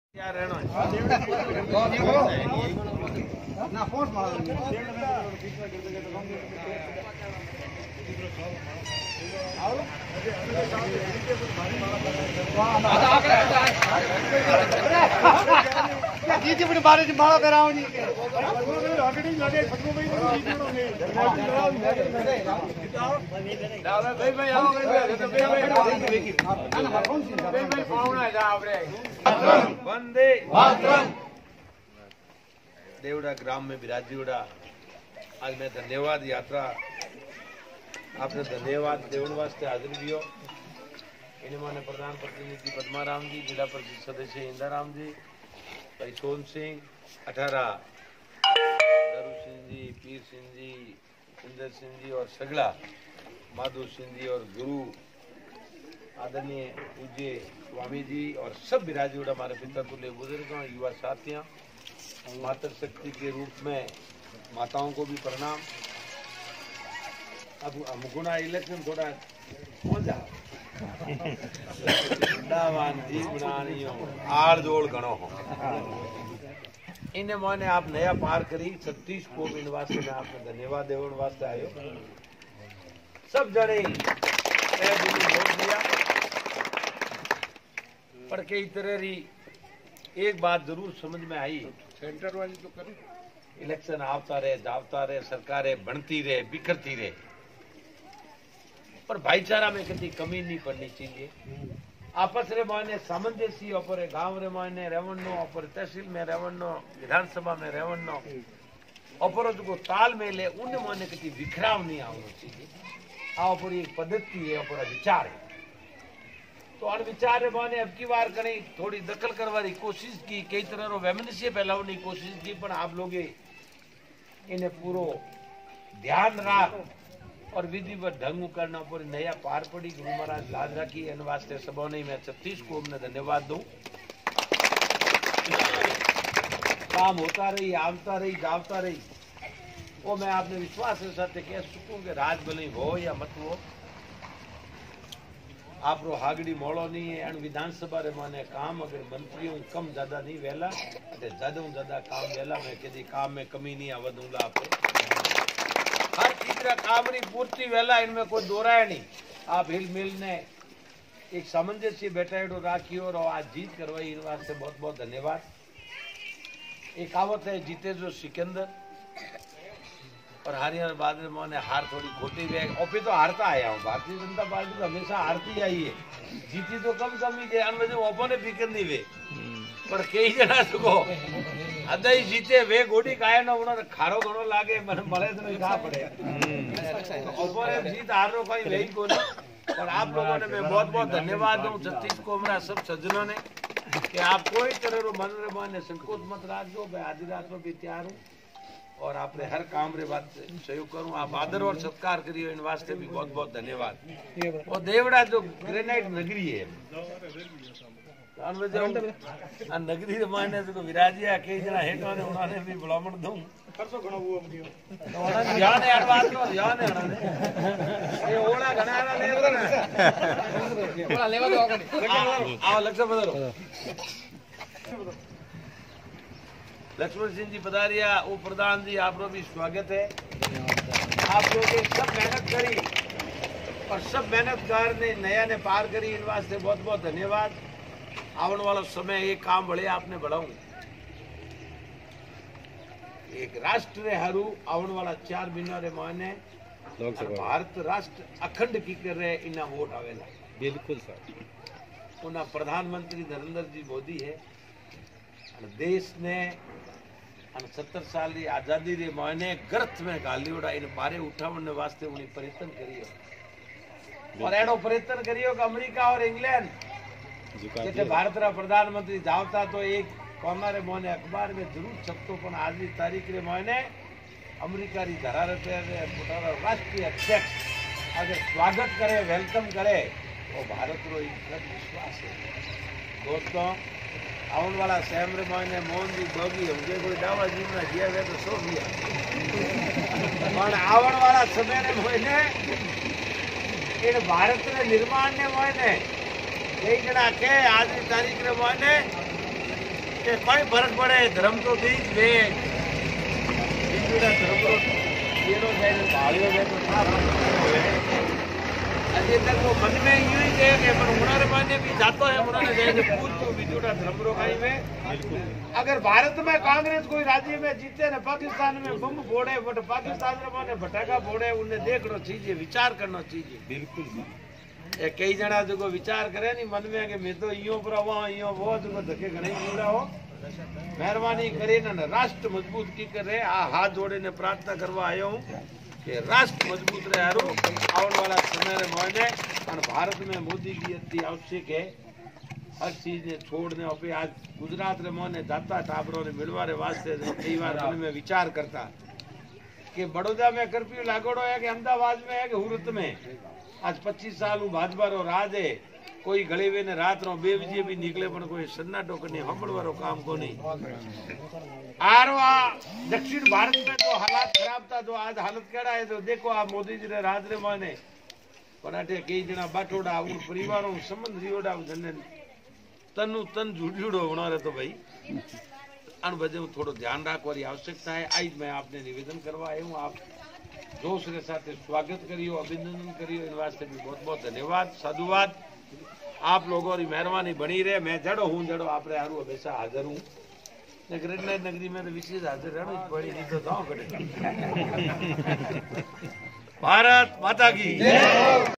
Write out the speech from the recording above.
क्या रहना है ना फोर्स मार जीती बड़ी बारे से बाड़ा कराओ नहीं के हॉटेलिंग लगे खत्म भाई भाई भाई आओ भाई पावना जा आपरे वंदे मातरम। देवड़ा ग्राम में विराजीवड़ा आज मैं धन्यवाद यात्रा आपने धन्यवाद देवड़ वास्ते हाजिर भी हो। इन्हें माने प्रधान प्रतिनिधि पद्मा राम जी, जिला परिषद सदस्य इंदा राम जी, भाई सोन सिंह, 18 दरू सिंह जी, पीर सिंह जी, इंदर सिंह जी और सगला माधु सिंह जी और गुरु आदरणीय पूज्य स्वामी जी और सब विराजीवड़ा हमारे पिता तुल्य बुजुर्गों, युवा साथियों, मातृशक्ति के रूप में माताओं को भी प्रणाम। अब मुकुना इलेक्शन थोड़ा हो जा आड़ जोड़ गणो हो इन्हें मैंने आप नया पार करी 36 को इन वास्ते में आपने धन्यवाद देवन वास्ते आयो सब जने वोट दिया पर कई तरह री एक बात जरूर समझ में आई। सेंटर वाली तो करें इलेक्शन आवता रहे जावता रहे, सरकारें बनती रहे बिखरती रहे, पर भाईचारा में कभी कमी नहीं पड़नी चाहिए। आपस रे मायने सामंजस्य ऊपर गांव रे मायने रेवन्नो ऊपर तहसील में रेवन्नो विधानसभा में रेवन्नो ऊपर जो तालमेल है उन मायने कभी विखराव नहीं आना चाहिए। आ ऊपर एक पद्धति है, ऊपर विचार है। तो अन विचार रे माने अब की बार करें थोड़ी दखल करवाने की कोशिश की, कई तरह रो वैमनस्य फैलावने की कोशिश की, पर आप लोग इन्हें पूरो ध्यान रख और विधिवत ढंग करना पर नया पार पड़ी। गुरु महाराज लाज रखी इन वास्ते सबों ने मैं 36 को अपने धन्यवाद दूं। काम होता रही, आवता रही, जावता रही, वो मैं आपने विश्वास के साथ कह सकूं कि राज भले हो या मत हो, आप रो हागड़ी मोड़ो नहीं है। अण विधानसभा रे माने काम अगर मंत्रियों कम ज्यादा नहीं वेला अते ज्यादा काम वेला मैं कदी काम में कमी नहीं आवा दूंगा। आप हर चीज रा काम री पूर्ति वेला, इनमें कोई दोराय नहीं। आप हिल मिल ने एक सामंजस्य बैठाड़ो राखियो और आज जीत करवाई, इन वास्ते बहुत बहुत धन्यवाद। एक आवत है जीते जो सिकंदर और हरियाणा बाद में हार थोड़ी खोटी वे ओपी तो हारता आया हूँ। भारतीय जनता पार्टी तो हमेशा हारती आई है, जीती तो कम कमी दे अनवजह ओपो ने फिकर नहीं वे, पर कई जना तो अदई जीते वे गोडी काया ना उन्होंने खारो घणो लागे मन मरे तो नहीं खा पड़े ओपो ने जीत हार रो कोई वेही को नहीं। और आप लोगों ने मैं बहुत बहुत धन्यवाद दूं 36 को मेरा सब सज्जनों ने कि आप कोई तरह रो मन रे माने संकोच मत रखो। मैं आधी रात में भी तैयार हूँ और आपने हर काम रे बात सहयोग करूं। आप आदर और सत्कार करियो, इन वास्ते भी बहुत बहुत धन्यवाद। और देवड़ा जो ग्रेनाइट नगरी है नगरी रे मायने जो विराजिया कई जना हेठो ने उन्होंने भी भलामण दूं खर्चो घणो वो अमदियो तो ध्यान है बात नो ध्यान है ये ओला घणारा ले ओला लेवा दो आओ लक्ष्य बदलो। लक्ष्मण सिंह जी पधारिया, वो प्रधान जी आप लोग भी स्वागत है। आप लोग सब मेहनत करी और सब मेहनतगार ने नया ने पार करी, इन वास्ते बहुत बहुत धन्यवाद। आने वाला समय ये काम बड़े आपने बढ़ाऊं एक राष्ट्र हरू आने वाला 4 महीना रे माने भारत राष्ट्र अखंड की कर रहे इना वोट आवेला। बिल्कुल सर उना प्रधानमंत्री नरेंद्र जी मोदी है देश ने 70 साल की आजादी रे मायने गर्थ में गालियोड़ा इन बारे उठावने वास्ते उन्हें प्रयत्न करियो और एडो प्रयत्न करियो कि अमेरिका और इंग्लैंड जिते भारत रा प्रधानमंत्री जावता तो एक कोना रे मोने अखबार में जरूर छपतो, पण आज की तारीख रे मोने अमेरिका री धरा रे पोताना राष्ट्रीय अध्यक्ष अगर स्वागत करे वेलकम करे तो भारत रो एक विश्वास है। दोस्तों आने वाला सैम रे मायने मोहन जी दोगी हमजे कोई दावा जीवना जिया वे तो सो गया पण आवन वाला समय रे मोयने इन भारत रे निर्माण ने मोयने कई जना के आज की तारीख रे मोयने કે કોઈ ફરક પડે ધર્મ તો થી જ વે બીજુડા ધર્મ રો એનો જાય ભાળ્યો જાય તો ના अभी तक वो मन में यूं ही कहे कि पर उन्होंने माने भी जातो है उन्होंने जाए पूछ तो बीजूड़ा धर्म रो कहीं में अगर भारत में कांग्रेस कोई राज्य में जीते ने पाकिस्तान में बम फोड़े बट पाकिस्तान रे माने भटाका फोड़े उन्हें देखनो चाहिए विचार करना चाहिए बिल्कुल ए कई जना जो विचार करे नी मन में कि मैं तो इयो पर आवा इयो वो जो धके घणे नीड़ा हो मेहरबानी કરીને राष्ट्र मजबूत की करे आ हाथ जोड़े ने प्रार्थना करवा आयो हूं कि राष्ट्र मजबूत रहे हारो आने वाला समय रे मोने और भारत में मोदी की अति आवश्यक है हर चीज ने छोड़ने और आज गुजरात रे मोने दाता टाबरों ने मिलवा रे वास्ते कई बार मन में विचार करता कि बड़ौदा में कर्फ्यू लागोड़ो है कि अहमदाबाद में है कि हुरत में आज 25 साल भाजपा रो राज है कोई गळेवे ने रात रो 2 बजे भी निकले पण कोई सन्नाटो कने हंबळवारो काम को नहीं आरवा दक्षिण भारत में तो हालात खराब था तो आज हालत केड़ा है तो देखो आ मोदी जी रे राज रे माने पराठे कई जना बाटोड़ा उन परिवारों संबंध रियोड़ा जने तनु तन जुड़ियोड़ो होना रे तो भाई अन बजे थोड़ो ध्यान रखवारी आवश्यकता है आज मैं आपने निवेदन करवा आया हूं आप जोश के साथ स्वागत करियो अभिनंदन करियो इन वास्ते भी बहुत बहुत धन्यवाद साधुवाद आप लोगों की मेहरबानी बनी रहे मैं जड़ो हूँ जड़ो आप हारू हमेशा हाजिर हूँ ग्रेटलाइट नगरी में तो विशेष हाजिर रहना पड़ी नहीं तो दाव कटे भारत माता की